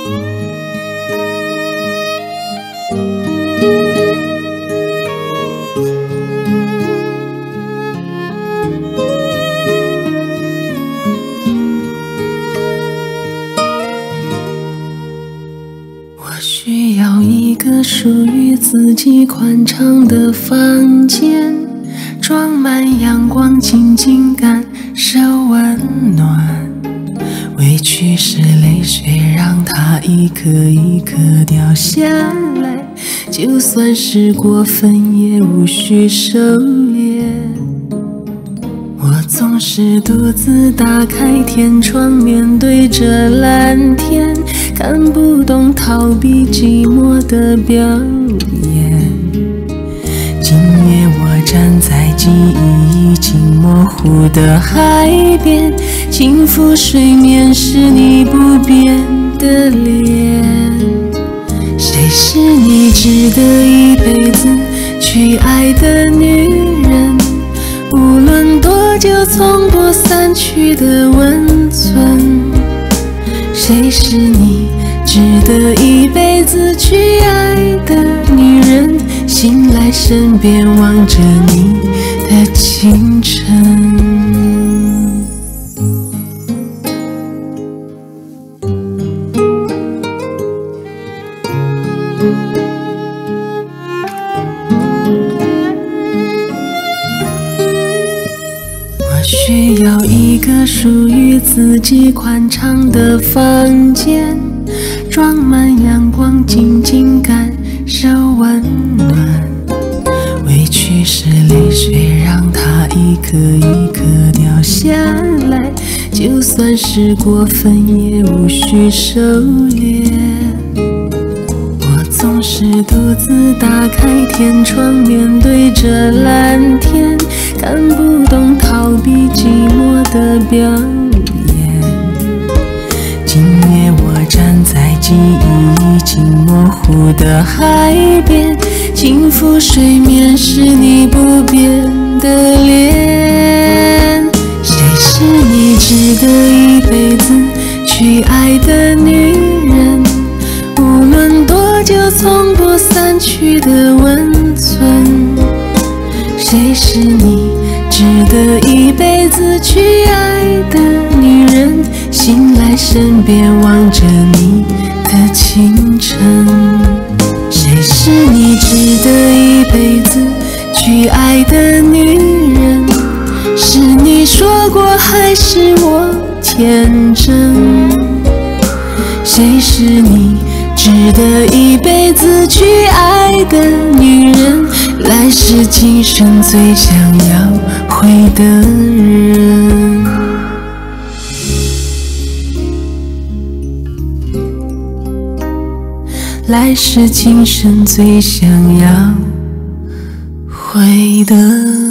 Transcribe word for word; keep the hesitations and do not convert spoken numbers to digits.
我需要一个属于自己宽敞的房间，装满阳光，静静感受温暖。委屈是泪水，让它一颗一颗掉下来，就算是过分，也无需收敛。我总是独自打开天窗，面对着蓝天，看不懂逃避寂寞的表演。今夜我站在记忆已经模糊的海边，轻抚水面是你不变的脸。谁是你值得一辈子去爱的女人？无论多久，从不散去的温存。谁是你值得一辈子去爱的女人？醒来身边，望着你的清晨。我需要一个属于自己宽敞的房间，装满阳光，静静感受温暖。委屈是泪水，让它一颗一颗掉下来，就算是过分，也无需收敛。我总是独自打开天窗，面对着蓝天，看不懂逃避寂寞的表演。今夜我站在记忆已经模糊的海边，轻抚水面是你不变的脸。谁是你值得一辈子去爱的女人？无论多久，从不散去的温存。谁是你值得一辈子去爱的女人？醒来身边，望着你的清晨。谁是你值得一辈子去爱的女人？是你说过，还是我天真？谁是你值得一辈子去爱的女人？来世今生最想要回的人。来世今生最想要回的人。